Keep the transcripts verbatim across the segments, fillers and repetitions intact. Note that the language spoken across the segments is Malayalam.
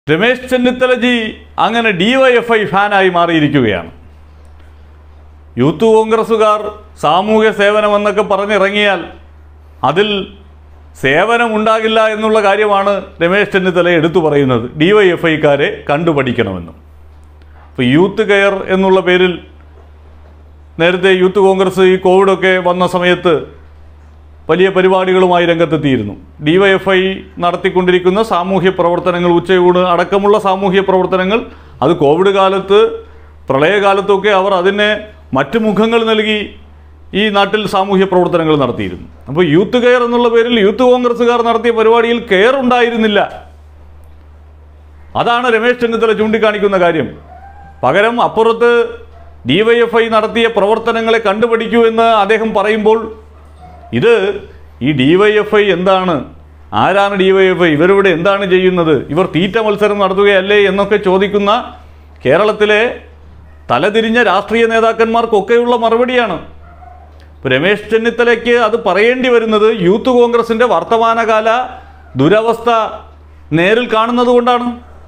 രമേശ് ചെന്നിത്തലജി അങ്ങനെ ഡി വൈ എഫ് ഐ ഫാനായി മാറിയിരിക്കുകയാണ്. യൂത്ത് കോൺഗ്രസ്സുകാർ സാമൂഹ്യ സേവനമെന്നൊക്കെ പറഞ്ഞിറങ്ങിയാൽ അതിൽ സേവനമുണ്ടാകില്ല എന്നുള്ള കാര്യമാണ് രമേശ് ചെന്നിത്തല എടുത്തു പറയുന്നത്. ഡി വൈ എഫ് ഐക്കാരെ കണ്ടുപഠിക്കണമെന്നും. ഇപ്പോൾ യൂത്ത് കെയർ എന്നുള്ള പേരിൽ നേരത്തെ യൂത്ത് കോൺഗ്രസ് ഈ കോവിഡൊക്കെ വന്ന സമയത്ത് വലിയ പരിപാടികളുമായി രംഗത്തെത്തിയിരുന്നു. ഡി വൈ എഫ് ഐ നടത്തിക്കൊണ്ടിരിക്കുന്ന സാമൂഹ്യ പ്രവർത്തനങ്ങൾ, ഉച്ചയൂണ് അടക്കമുള്ള സാമൂഹ്യ പ്രവർത്തനങ്ങൾ, അത് കോവിഡ് കാലത്ത് പ്രളയകാലത്തൊക്കെ അവർ അതിനെ മറ്റ് മുഖങ്ങൾ നൽകി ഈ നാട്ടിൽ സാമൂഹ്യ പ്രവർത്തനങ്ങൾ നടത്തിയിരുന്നു. അപ്പോൾ യൂത്ത് കെയർ എന്നുള്ള പേരിൽ യൂത്ത് കോൺഗ്രസ്സുകാർ നടത്തിയ പരിപാടിയിൽ കെയർ ഉണ്ടായിരുന്നില്ല. അതാണ് രമേശ് ചെന്നിത്തല ചൂണ്ടിക്കാണിക്കുന്ന കാര്യം. പകരം അപ്പുറത്ത് ഡി വൈ എഫ് ഐ നടത്തിയ പ്രവർത്തനങ്ങളെ കണ്ടുപഠിക്കൂ എന്ന് അദ്ദേഹം പറയുമ്പോൾ ഇത് ഈ ഡി വൈ എഫ് ഐ എന്താണ്, ആരാണ് ഡി വൈ എഫ് ഐ, ഇവരിവിടെ എന്താണ് ചെയ്യുന്നത്, ഇവർ തീറ്റ മത്സരം നടത്തുകയല്ലേ എന്നൊക്കെ ചോദിക്കുന്ന കേരളത്തിലെ തലതിരിഞ്ഞ രാഷ്ട്രീയ നേതാക്കന്മാർക്കൊക്കെയുള്ള മറുപടിയാണ്. ഇപ്പോൾ രമേശ് ചെന്നിത്തലയ്ക്ക് അത് പറയേണ്ടി വരുന്നത് യൂത്ത് കോൺഗ്രസിൻ്റെ വർത്തമാനകാല ദുരവസ്ഥ നേരിൽ കാണുന്നത് കൊണ്ടാണ്.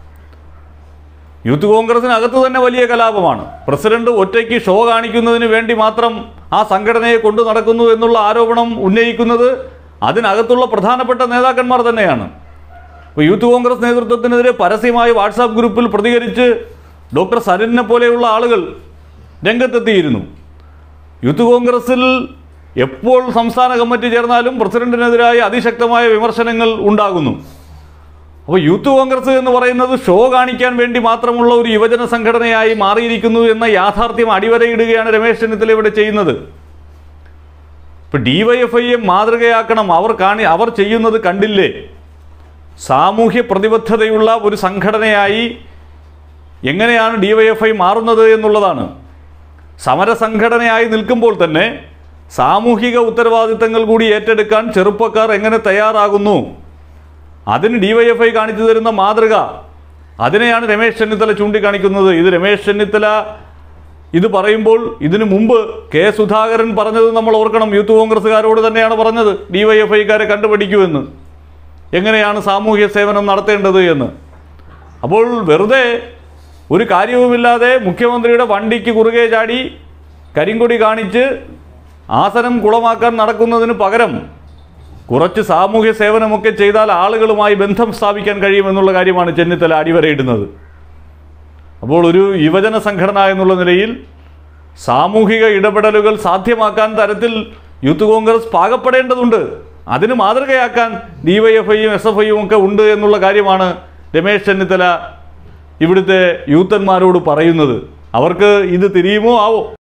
യൂത്ത് കോൺഗ്രസിനകത്ത് തന്നെ വലിയ കലാപമാണ്. പ്രസിഡന്റ് ഒറ്റയ്ക്ക് ഷോ കാണിക്കുന്നതിന് വേണ്ടി മാത്രം ആ സംഘടനയെ കൊണ്ടു നടക്കുന്നു എന്നുള്ള ആരോപണം ഉന്നയിക്കുന്നത് അതിനകത്തുള്ള പ്രധാനപ്പെട്ട നേതാക്കന്മാർ തന്നെയാണ്. ഇപ്പോൾ യൂത്ത് കോൺഗ്രസ് നേതൃത്വത്തിനെതിരെ പരസ്യമായി വാട്സാപ്പ് ഗ്രൂപ്പിൽ പ്രതികരിച്ച് ഡോക്ടർ സരിനെ പോലെയുള്ള ആളുകൾ രംഗത്തെത്തിയിരുന്നു. യൂത്ത് കോൺഗ്രസിൽ എപ്പോൾ സംസ്ഥാന കമ്മിറ്റി ചേർന്നാലും പ്രസിഡന്റിനെതിരായ അതിശക്തമായ വിമർശനങ്ങൾ ഉണ്ടാകുന്നു. അപ്പോൾ യൂത്ത് കോൺഗ്രസ് എന്ന് പറയുന്നത് ഷോ കാണിക്കാൻ വേണ്ടി മാത്രമുള്ള ഒരു യുവജന സംഘടനയായി മാറിയിരിക്കുന്നു എന്ന യാഥാർത്ഥ്യം അടിവരയിടുകയാണ് രമേശ് ചെന്നിത്തല ഇവിടെ ചെയ്യുന്നത്. ഇപ്പോൾ ഡി വൈ എഫ് ഐയെ മാതൃകയാക്കണം. അവർ കാണി അവർ ചെയ്യുന്നത് കണ്ടില്ലേ? സാമൂഹ്യ പ്രതിബദ്ധതയുള്ള ഒരു സംഘടനയായി എങ്ങനെയാണ് ഡി വൈ എഫ് ഐ മാറുന്നത് എന്നുള്ളതാണ്. സമരസംഘടനയായി നിൽക്കുമ്പോൾ തന്നെ സാമൂഹിക ഉത്തരവാദിത്തങ്ങൾ കൂടി ഏറ്റെടുക്കാൻ ചെറുപ്പക്കാർ എങ്ങനെ തയ്യാറാകുന്നു, അതിന് ഡി വൈ എഫ് ഐ കാണിച്ചു തരുന്ന മാതൃക, അതിനെയാണ് രമേശ് ചെന്നിത്തല ചൂണ്ടിക്കാണിക്കുന്നത്. ഇത് രമേശ് ചെന്നിത്തല ഇത് പറയുമ്പോൾ ഇതിനു മുമ്പ് കെ സുധാകരൻ പറഞ്ഞത് നമ്മൾ ഓർക്കണം. യൂത്ത് കോൺഗ്രസ്സുകാരോട് തന്നെയാണ് പറഞ്ഞത് ഡി വൈ എഫ് ഐക്കാരെ കണ്ടുപഠിക്കുമെന്ന്, എങ്ങനെയാണ് സാമൂഹ്യ സേവനം നടത്തേണ്ടത് എന്ന്. അപ്പോൾ വെറുതെ ഒരു കാര്യവുമില്ലാതെ മുഖ്യമന്ത്രിയുടെ വണ്ടിക്ക് കുറുകെ ചാടി കരിങ്കൊടി കാണിച്ച് ആസനം കുളമാക്കാൻ നടക്കുന്നതിന് പകരം കുറച്ച് സാമൂഹ്യ സേവനമൊക്കെ ചെയ്താൽ ആളുകളുമായി ബന്ധം സ്ഥാപിക്കാൻ കഴിയുമെന്നുള്ള കാര്യമാണ് ചെന്നിത്തല അടിവരയിടുന്നത്. അപ്പോൾ ഒരു യുവജന സംഘടന എന്നുള്ള നിലയിൽ സാമൂഹിക ഇടപെടലുകൾ സാധ്യമാക്കാൻ തരത്തിൽ യൂത്ത് കോൺഗ്രസ് പാകപ്പെടേണ്ടതുണ്ട്. അതിന് മാതൃകയാക്കാൻ ഡി വൈ എഫ് ഐയും എസ് എഫ് ഐയും ഒക്കെ ഉണ്ട് എന്നുള്ള കാര്യമാണ് രമേശ് ചെന്നിത്തല ഇവിടുത്തെ യൂത്തന്മാരോട് പറയുന്നത്. അവർക്ക് ഇത് തിരിയുമോ ആവോ?